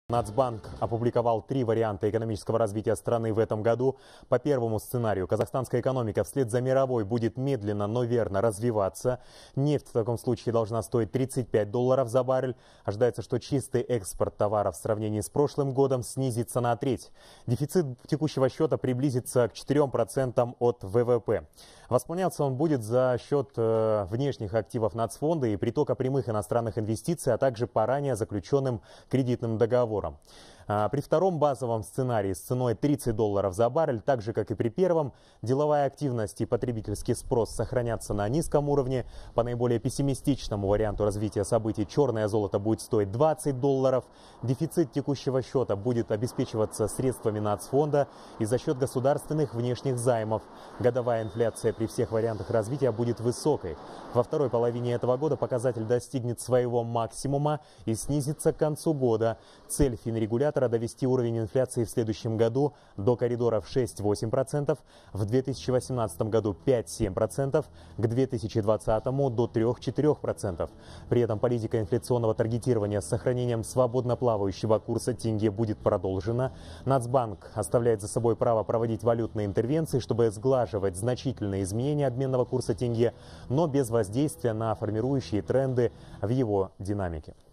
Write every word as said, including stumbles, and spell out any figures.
Нацбанк опубликовал три варианта экономического развития страны в этом году. По первому сценарию казахстанская экономика вслед за мировой будет медленно, но верно развиваться. Нефть в таком случае должна стоить тридцать пять долларов за баррель. Ожидается, что чистый экспорт товаров в сравнении с прошлым годом снизится на треть. Дефицит текущего счета приблизится к четырем процентам от вэ вэ пэ. Восполняться он будет за счет э, внешних активов нацфонда и притока прямых иностранных инвестиций, а также по ранее заключенным кредитным договорам. При втором базовом сценарии с ценой тридцать долларов за баррель, так же как и при первом, деловая активность и потребительский спрос сохранятся на низком уровне. По наиболее пессимистичному варианту развития событий черное золото будет стоить двадцать долларов. Дефицит текущего счета будет обеспечиваться средствами нацфонда и за счет государственных внешних займов. Годовая инфляция при всех вариантах развития будет высокой. Во второй половине этого года показатель достигнет своего максимума и снизится к концу года. Цель финрегулятора — довести уровень инфляции в следующем году до коридоров шесть-восемь процентов, в две тысячи восемнадцатом году пять-семь процентов, к две тысячи двадцатому до трёх-четырёх процентов. При этом политика инфляционного таргетирования с сохранением свободно плавающего курса тенге будет продолжена. Нацбанк оставляет за собой право проводить валютные интервенции, чтобы сглаживать значительные изменения обменного курса тенге, но без воздействия на формирующие тренды в его динамике.